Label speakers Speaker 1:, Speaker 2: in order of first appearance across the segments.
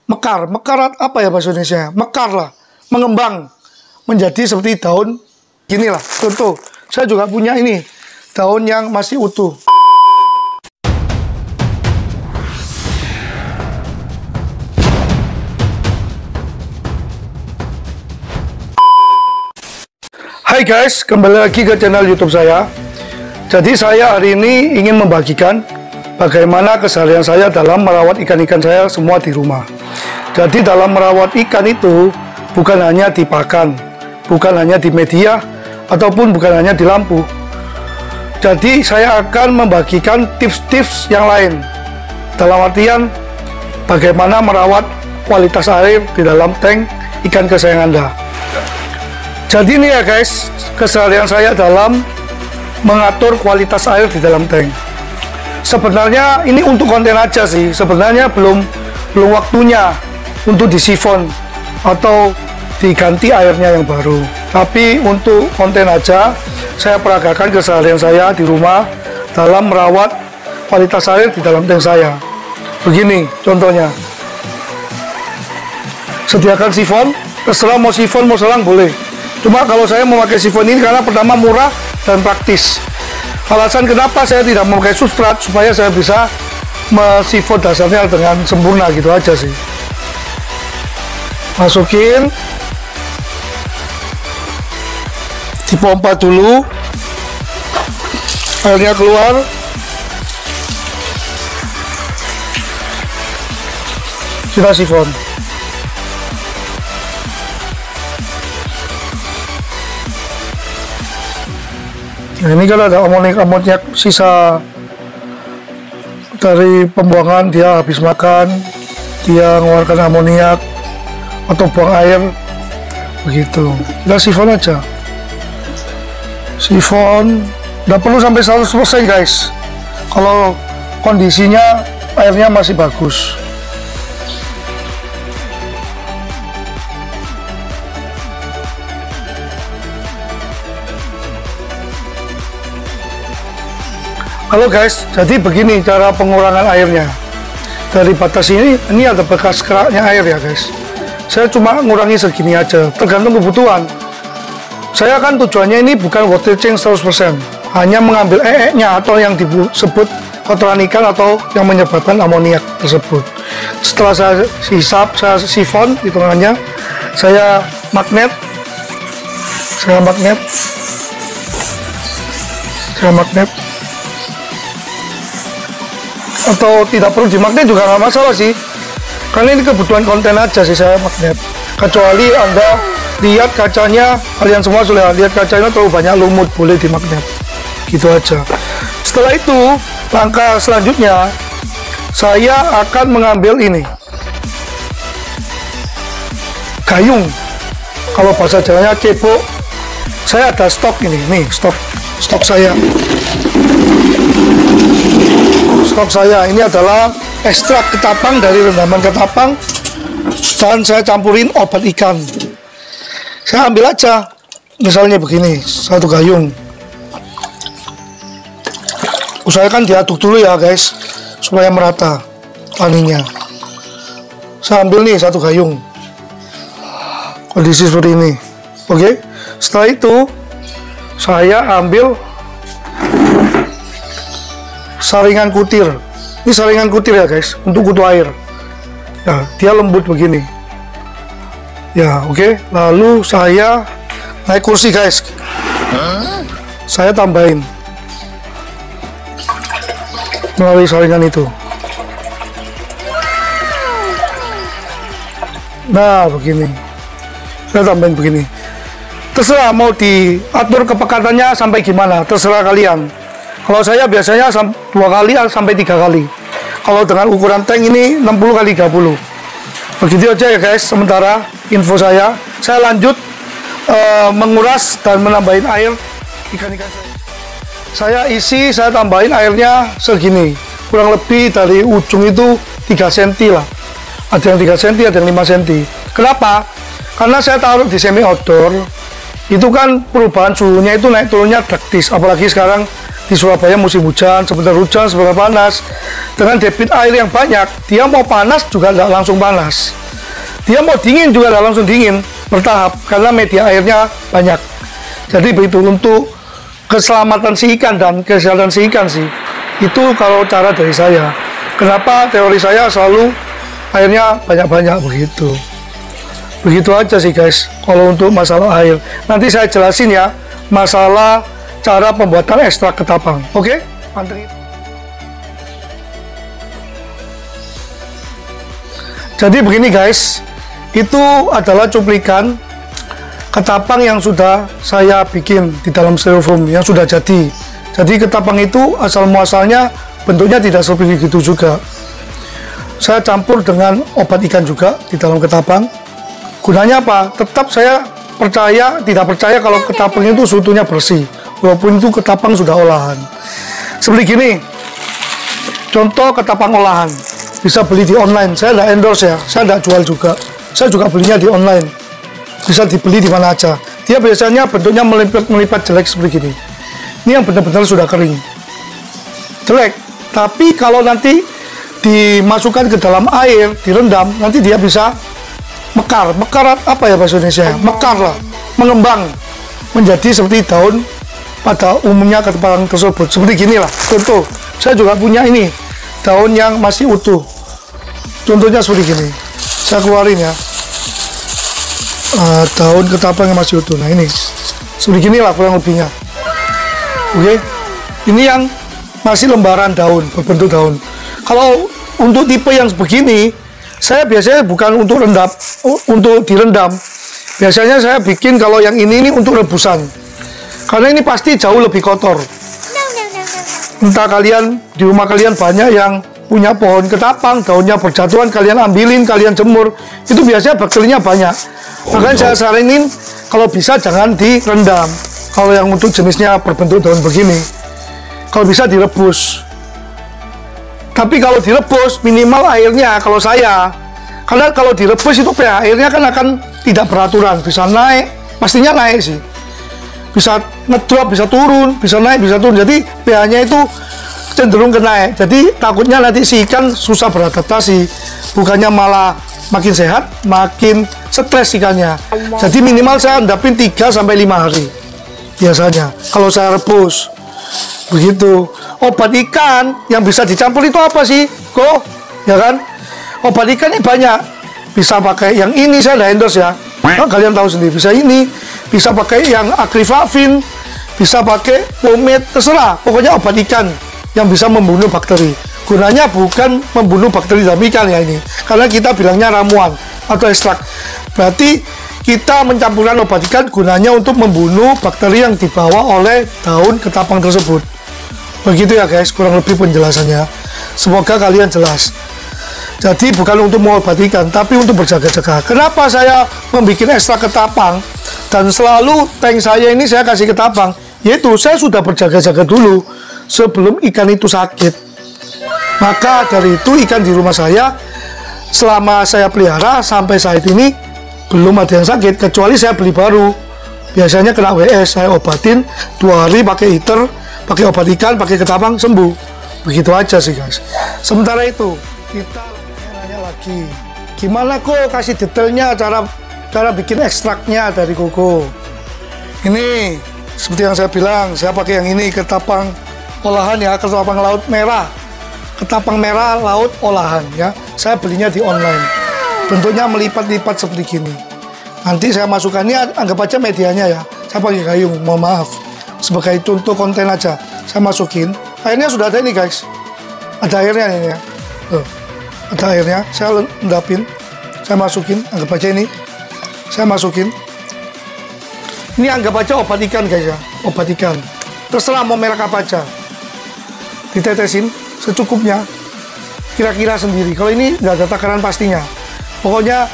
Speaker 1: mekar. Mekar apa ya bahasa Indonesia? Mekar lah, mengembang menjadi seperti daun gini lah. Contoh, saya juga punya ini daun yang masih utuh. Hai guys, kembali lagi ke channel YouTube saya. Jadi saya hari ini ingin membagikan bagaimana keseharian saya dalam merawat ikan-ikan saya semua di rumah. Jadi dalam merawat ikan itu bukan hanya dipakan, bukan hanya di media, ataupun bukan hanya di lampu. Jadi saya akan membagikan tips-tips yang lain dalam artian bagaimana merawat kualitas air di dalam tank ikan kesayangan Anda. Jadi ini ya guys, keseharian saya dalam mengatur kualitas air di dalam tank. Sebenarnya ini untuk konten aja sih, sebenarnya belum waktunya untuk disifon atau diganti airnya yang baru. Tapi untuk konten aja, saya peragakan keseharian saya di rumah dalam merawat kualitas air di dalam tank saya. Begini contohnya, sediakan sifon, terserah mau sifon mau selang boleh. Cuma kalau saya memakai sifon ini karena pertama murah dan praktis. Alasan kenapa saya tidak memakai substrat supaya saya bisa mensifon dasarnya dengan sempurna gitu aja sih. Masukin, dipompa dulu, airnya keluar, kita sifon. Nah, ini kan ada amoniak sisa dari pembuangan, dia habis makan, dia mengeluarkan amoniak atau buang air begitu. Kita sifon aja, sifon, nggak perlu sampai 100% guys. Kalau kondisinya airnya masih bagus. Halo guys, jadi begini cara pengurangan airnya. Dari batas ini ada bekas keraknya air ya guys. Saya cuma ngurangi segini aja, tergantung kebutuhan. Saya kan tujuannya ini bukan water change 100%, hanya mengambil nya atau yang disebut kotoran ikan atau yang menyebabkan amoniak tersebut. Setelah saya hisap, saya sifon hitungannya, saya magnet, atau tidak perlu dimagnet juga nggak masalah sih, karena ini kebutuhan konten aja sih saya magnet. Kecuali Anda lihat kacanya, kalian semua sudah lihat kacanya terlalu banyak lumut, boleh dimagnet gitu aja. Setelah itu langkah selanjutnya saya akan mengambil ini gayung, kalau bahasa Jawanya cebok. Saya ada stok ini, nih stok saya. Stok saya ini adalah ekstrak ketapang dari rendaman ketapang, dan saya campurin obat ikan. Saya ambil aja, misalnya begini, satu gayung. Usahakan diaduk dulu ya guys, supaya merata taninya. Saya ambil nih satu gayung, kondisi seperti ini. Oke, setelah itu saya ambil saringan kutir. Ini saringan kutir ya guys, untuk kutu air. Ya, dia lembut begini. Ya, oke. Lalu saya naik kursi guys. Saya tambahin melalui saringan itu. Nah, begini. Saya tambahin begini. Terserah mau diatur kepekatannya sampai gimana, terserah kalian. Kalau saya biasanya 2 kali sampai 3 kali. Kalau dengan ukuran tank ini 60 kali 30. Begitu aja ya guys. Sementara info saya lanjut menguras dan menambahin air ikan-ikan saya. Saya isi, saya tambahin airnya segini. Kurang lebih dari ujung itu 3 cm lah. Ada yang 3 cm, ada yang 5 cm. Kenapa? Karena saya taruh di semi outdoor. Itu kan perubahan suhunya itu naik turunnya drastis. Apalagi sekarang di Surabaya musim hujan, sebentar panas. Dengan debit air yang banyak, dia mau panas juga nggak langsung panas. Dia mau dingin juga nggak langsung dingin, bertahap karena media airnya banyak. Jadi begitu untuk keselamatan si ikan dan kesehatan si ikan sih. Itu kalau cara dari saya. Kenapa teori saya selalu airnya banyak-banyak begitu. Begitu aja sih guys, kalau untuk masalah air. Nanti saya jelasin ya, masalah cara pembuatan ekstrak ketapang. Oke? Antri. Jadi begini guys, itu adalah cuplikan ketapang yang sudah saya bikin di dalam styrofoam yang sudah jadi. Jadi ketapang itu asal muasalnya bentuknya tidak seperti itu juga. Saya campur dengan obat ikan juga di dalam ketapang. Gunanya apa? Tetap saya tidak percaya kalau ketapang itu seutuhnya bersih, walaupun itu ketapang sudah olahan. Seperti gini, contoh ketapang olahan, bisa beli di online. Saya tidak endorse ya, saya tidak jual juga. Saya juga belinya di online, bisa dibeli di mana aja. Dia biasanya bentuknya melipat jelek seperti gini. Ini yang benar-benar sudah kering, jelek. Tapi kalau nanti dimasukkan ke dalam air, direndam, nanti dia bisa mekar apa ya bahasa Indonesia? Mekar lah, mengembang menjadi seperti daun pada umumnya ketapang tersebut. Seperti gini lah, contoh. Saya juga punya ini, daun yang masih utuh. Contohnya seperti gini. Saya keluarin ya. Daun ketapang yang masih utuh. Nah ini, seperti gini lah kurang lebihnya. Oke, ini yang masih lembaran daun, berbentuk daun. Kalau untuk tipe yang begini, saya biasanya bukan untuk direndam. Biasanya saya bikin kalau yang ini untuk rebusan. Karena ini pasti jauh lebih kotor. Entah kalian di rumah kalian banyak yang punya pohon ketapang, daunnya berjatuhan, kalian ambilin, kalian jemur, itu biasanya bakterinya banyak. Makanya saya saranin kalau bisa jangan direndam. Kalau yang untuk jenisnya berbentuk daun begini, kalau bisa direbus. Tapi kalau direbus minimal airnya kalau saya, karena kalau direbus itu pH airnya kan akan tidak beraturan, bisa naik, pastinya naik sih, bisa ngedrop, bisa turun, bisa naik, bisa turun. Jadi pH-nya itu cenderung ke naik. Jadi takutnya nanti si ikan susah beradaptasi, bukannya malah makin sehat, makin stres ikannya. Jadi minimal saya endapin 3-5 hari biasanya kalau saya rebus. Begitu. Obat ikan yang bisa dicampur itu apa sih? Kok? Ya kan? Obat ikan ini banyak. Bisa pakai yang ini, saya tidak endorse ya. Nah, kalian tahu sendiri. Bisa ini, bisa pakai yang akriflavin, bisa pakai pomade, terserah. Pokoknya obat ikan yang bisa membunuh bakteri. Gunanya bukan membunuh bakteri dalam ikan ya ini. Karena kita bilangnya ramuan atau ekstrak. Berarti kita mencampurkan obat ikan gunanya untuk membunuh bakteri yang dibawa oleh daun ketapang tersebut. Begitu ya guys, kurang lebih penjelasannya. Semoga kalian jelas. Jadi bukan untuk mengobatikan, tapi untuk berjaga-jaga. Kenapa saya membuat ekstrak ketapang dan selalu tank saya ini saya kasih ketapang? Yaitu saya sudah berjaga-jaga dulu sebelum ikan itu sakit. Maka dari itu ikan di rumah saya selama saya pelihara sampai saat ini belum ada yang sakit, kecuali saya beli baru. Biasanya kena WS, saya obatin 2 hari pakai heater, pakai obat ikan, pakai ketapang, sembuh. Begitu aja sih guys. Sementara itu kita nanya lagi, gimana kok kasih detailnya cara bikin ekstraknya dari koko. Ini seperti yang saya bilang, saya pakai yang ini ketapang olahan ya, ketapang laut merah, ketapang merah laut olahan ya. Saya belinya di online. Bentuknya melipat-lipat seperti gini. Nanti saya masukkannya, anggap aja medianya ya. Saya pakai gayung, mohon maaf. Sebagai contoh konten aja. Saya masukin. Airnya sudah ada ini guys. Ada airnya ini ya. Tuh. Ada airnya. Saya endapin. Saya masukin. Anggap aja ini. Saya masukin. Ini anggap aja obat ikan guys ya. Obat ikan. Terserah mau merek apa aja. Ditetesin secukupnya. Kira-kira sendiri. Kalau ini nggak ada takaran pastinya. Pokoknya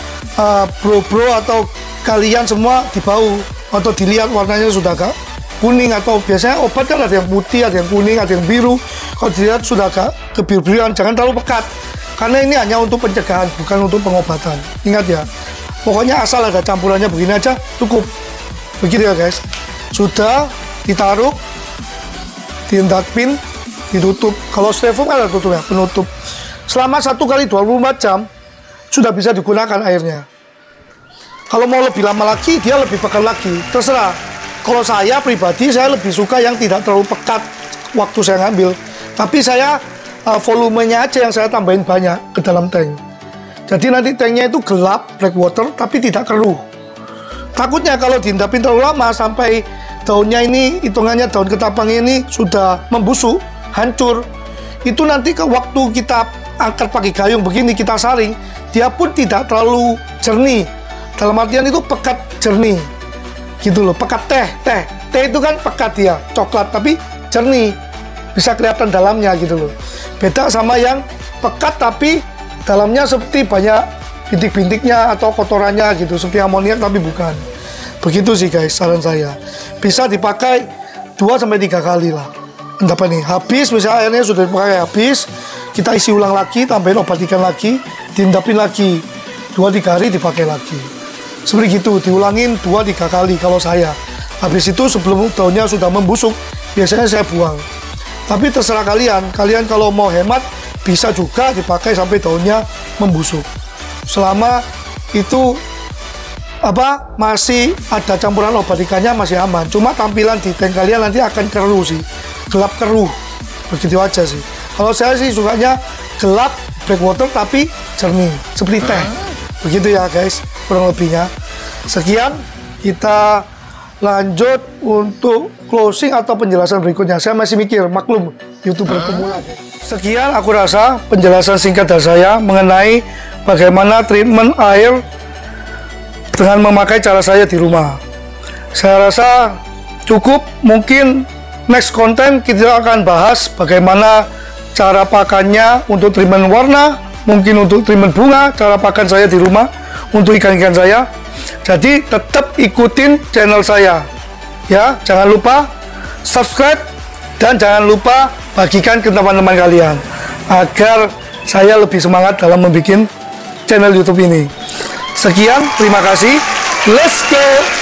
Speaker 1: bro atau kalian semua dibau atau dilihat warnanya sudah agak kuning, atau biasanya obat kan ada yang putih, ada yang kuning, ada yang biru. Kalau dilihat sudah agak kebiru-biruan, jangan terlalu pekat karena ini hanya untuk pencegahan, bukan untuk pengobatan. Ingat ya, pokoknya asal ada campurannya begini aja cukup. Begitu ya guys. Sudah ditaruh diendapin, ditutup. Kalau styrofoam ada tutupnya, penutup. Selama 1 kali 24 jam sudah bisa digunakan airnya. Kalau mau lebih lama lagi, dia lebih pekat lagi. Terserah. Kalau saya pribadi, saya lebih suka yang tidak terlalu pekat waktu saya ngambil. Tapi saya volumenya aja yang saya tambahin banyak ke dalam tank. Jadi nanti tanknya itu gelap, black water, tapi tidak keruh. Takutnya kalau diendapin terlalu lama sampai daunnya ini, hitungannya daun ketapang ini sudah membusuk, hancur. Itu nanti ke waktu kita angkat pakai gayung begini, kita saring, dia pun tidak terlalu jernih. Dalam artian itu pekat jernih. Gitu loh, pekat teh. Teh itu kan pekat dia, coklat, tapi jernih. Bisa kelihatan dalamnya gitu loh. Beda sama yang pekat tapi dalamnya seperti banyak bintik-bintiknya atau kotorannya gitu, seperti amoniak tapi bukan. Begitu sih guys, saran saya. Bisa dipakai 2-3 kali lah. Endapan nih, habis misalnya airnya sudah dipakai habis, kita isi ulang lagi, tambahin obat ikan lagi, diendapin lagi. 2-3 hari dipakai lagi. Seperti gitu, diulangin 2-3 kali kalau saya. Habis itu sebelum daunnya sudah membusuk, biasanya saya buang. Tapi terserah kalian kalau mau hemat, bisa juga dipakai sampai daunnya membusuk. Selama itu masih ada campuran obat ikannya masih aman. Cuma tampilan di tank kalian nanti akan keruh sih, gelap keruh. Begitu aja sih. Kalau saya sih sukanya gelap, black water tapi jernih, seperti teh. Begitu ya guys, kurang lebihnya. Sekian, kita lanjut untuk closing atau penjelasan berikutnya. Saya masih mikir, maklum YouTuber pemula. Sekian aku rasa penjelasan singkat dari saya mengenai bagaimana treatment air dengan memakai cara saya di rumah. Saya rasa cukup. Mungkin next konten kita akan bahas bagaimana cara pakannya untuk treatment warna, mungkin untuk treatment bunga, cara pakan saya di rumah untuk ikan-ikan saya. Jadi tetap ikutin channel saya ya, jangan lupa subscribe dan jangan lupa bagikan ke teman-teman kalian agar saya lebih semangat dalam membuat channel YouTube ini. Sekian, terima kasih, let's go.